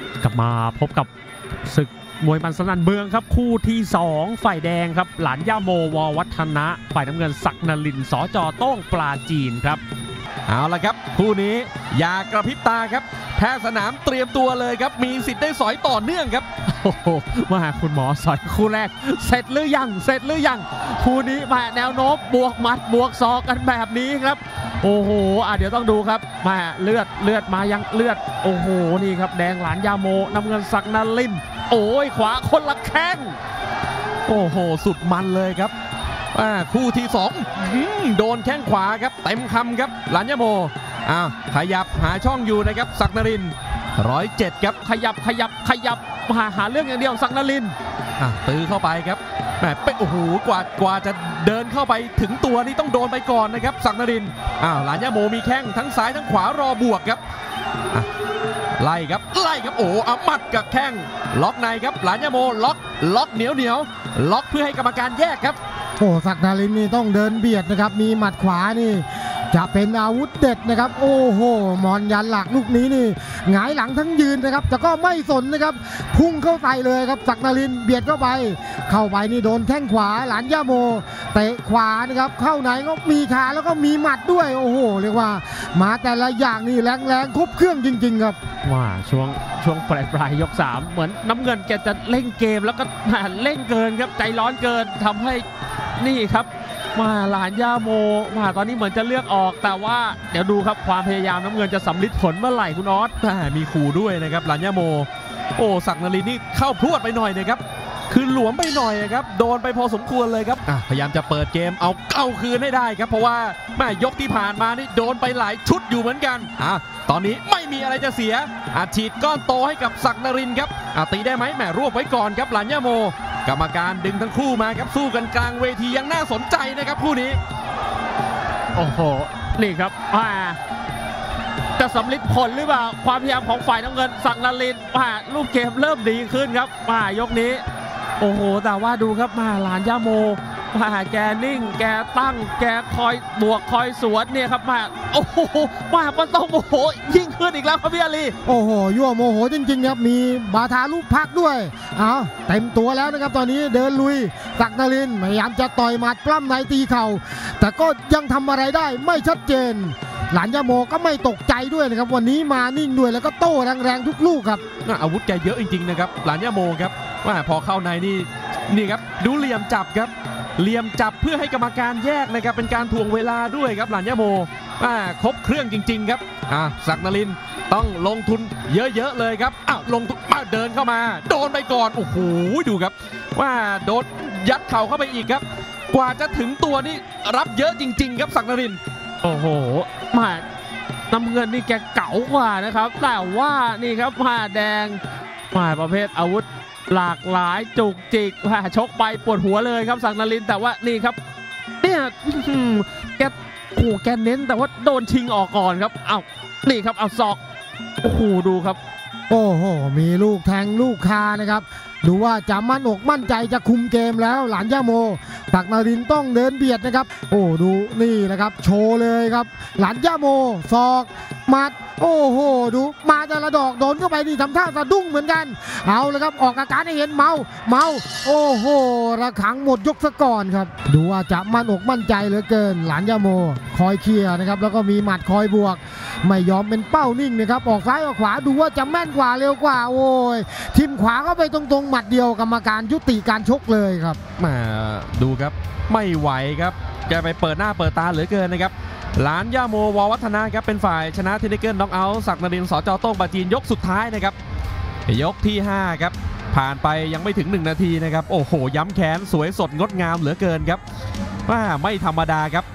กลับมาพบกับศึกมวยมันสนั่นเมืองครับคู่ที่2ฝ่ายแดงครับหลานย่าโมววัฒนะฝ่ายน้ำเงินศักดิ์นรินทร์สจโต้งปลาจีนครับเอาละครับคู่นี้อย่ากระพริบตาครับแพทย์สนามเตรียมตัวเลยครับมีสิทธิ์ได้สอยต่อเนื่องครับโอ้โหมาคุณหมอสอยคู่แรกเสร็จหรือยังคู่นี้มาแนวโน้มบวกหมัดบวกศอกกันแบบนี้ครับโอ้โหเดี๋ยวต้องดูครับมาเลือดมายังเลือดโอ้โหนี่ครับแดงหลานย่าโมน้ำเงินศักดิ์นรินทร์โอ้ยขวาคนละแข้งโอ้โหสุดมันเลยครับคู่ที่2โดนแข้งขวาครับเต็มคำครับหลานย่าโมขยับหาช่องอยู่นะครับศักดิ์นรินทร์107ครับขยับหาเรื่องอย่างเดียวศักดิ์นรินทร์ตื้อเข้าไปครับแหมโอ้โหกว่าจะเดินเข้าไปถึงตัวนี่ต้องโดนไปก่อนนะครับศักดิ์นรินทร์หลานย่าโมมีแข้งทั้งซ้ายทั้งขวารอบวกครับไล่ครับโอ้หมัดกับแข้งล็อกในครับหลานย่าโมล็อกเหนียวล็อกเพื่อให้กรรมการแยกครับโอ้ศักดิ์นรินทร์นี่ต้องเดินเบียดนะครับมีหมัดขวานี่จะเป็นอาวุธเด็ดนะครับโอ้โหมอนยันหลักลูกนี้นี่หงายหลังทั้งยืนนะครับแต่ก็ไม่สนนะครับพุ่งเข้าใส่เลยครับศักดิ์นรินทร์เบียดเข้าไปนี่โดนแข้งขวาหลานย่าโมเตะขวานะครับเข้าไหนก็มีขาแล้วก็มีหมัดด้วยโอ้โหเรียกว่ามาแต่ละอย่างนี่แรงครบเครื่องจริงๆครับว่าช่วงปลายยก3เหมือนน้ำเงินแกจะเล่นเกมแล้วก็เล่นเกินครับใจร้อนเกินทำให้นี่ครับมาหลานย่าโมมาตอนนี้เหมือนจะเลือกออกแต่ว่าเดี๋ยวดูครับความพยายามน้ำเงินจะสำลิดผลเมื่อไหร่คุณออสมีขู่ด้วยนะครับหลานย่าโมโอ้ศักดิ์นรินทร์นี่เข้าพรวดไปหน่อยนะครับคือหลวมไปหน่อยครับโดนไปพอสมควรเลยครับพยายามจะเปิดเกมเอาคืนให้ได้ครับเพราะว่าแม่ยกที่ผ่านมานี่โดนไปหลายชุดอยู่เหมือนกันตอนนี้ไม่มีอะไรจะเสียฉีดก้อนโตให้กับศักดิ์นรินทร์ครับตีได้ไหมแม่รวบไว้ก่อนครับหลานย่าโมกรรมการดึงทั้งคู่มาครับสู้กันกลางเวทียังน่าสนใจนะครับคู่นี้โอ้โหนี่ครับจะสำลิดผลหรือเปล่าความพยายามของฝ่ายน้ำเงินศักดิ์นรินทร์ลูกเกมเริ่มดีขึ้นครับยกนี้โอ้โหแต่ว่าดูครับหลานย่าโมแกนิ่งแกตั้งแกคอยบวกคอยสวนเนี่ยครับโอ้โหมันต้องโมโหยิ่งขึ้นอีกแล้วครับพี่อาลีโอ้โหยั่วโมโหจริงๆครับมีบาทาลูกพักด้วยเต็มตัวแล้วนะครับตอนนี้เดินลุยศักดิ์นรินทร์พยายามจะต่อยหมัดปล้ำในตีเข่าแต่ก็ยังทำอะไรได้ไม่ชัดเจนหลานย่าโมก็ไม่ตกใจด้วยนะครับวันนี้มานิ่งด้วยแล้วก็โต้แรงๆทุกลูกครับอาวุธแกเยอะจริงๆนะครับหลานย่าโมครับพอเข้าในนี่ครับดูเหลี่ยมจับครับเหลี่ยมจับเพื่อให้กรรมการแยกนะครับเป็นการถ่วงเวลาด้วยครับหลานย่าโมครบเครื่องจริงๆครับศักดิ์นรินทร์ต้องลงทุนเยอะๆเลยครับลงทุนเดินเข้ามาโดนไปก่อนโอ้โหดูครับโดนยัดเข่าเข้าไปอีกครับกว่าจะถึงตัวนี่รับเยอะจริงๆครับศักดิ์นรินทร์โอ้โหน้ำเงินนี่แกเก๋ากว่านะครับแต่ว่านี่ครับแดงประเภทอาวุธหลากหลายจุกจิกชกไปปวดหัวเลยครับศักดิ์นรินทร์แต่ว่านี่ครับเนี่ยแกเน้นแต่ว่าโดนชิงออกก่อนครับนี่ครับศอกโอ้โหดูครับโอ้โหมีลูกแทงลูกคานะครับดูว่าจะมั่นอกมั่นใจจะคุมเกมแล้วหลานย่าโมศักดิ์นรินทร์ต้องเดินเบียดนะครับโอ้ดูนี่นะครับโชว์เลยครับหลานย่าโมศอกหมัดโอ้โหดูมาแต่ละดอกโดนเข้าไปนี่ทำท่าสะดุ้งเหมือนกันเอาเลยครับออกอาการให้เห็นเมาโอ้โหระฆังหมดยกซะก่อนครับดูว่าจะมั่นอกมั่นใจเหลือเกินหลานย่าโมคอยเคลียร์นะครับแล้วก็มีหมัดคอยบวกไม่ยอมเป็นเป้านิ่งนะครับออกซ้ายออกขวาดูว่าจะแม่นกว่าเร็วกว่าโอ้ยทิ่มขวาเข้าไปตรงๆหมัดเดียวกรรมการยุติการชกเลยครับดูครับไม่ไหวครับแกไปเปิดหน้าเปิดตาเหลือเกินนะครับหลานย่าโมววัฒนะครับเป็นฝ่ายชนะเทคนิคเกิลน็อกเอาท์ศักดิ์นรินทร์สจโต้งปาจีนยกสุดท้ายนะครับยกที่5ครับผ่านไปยังไม่ถึง1 นาทีนะครับโอ้โหย้ำแขนสวยสดงดงามเหลือเกินครับไม่ธรรมดาครับ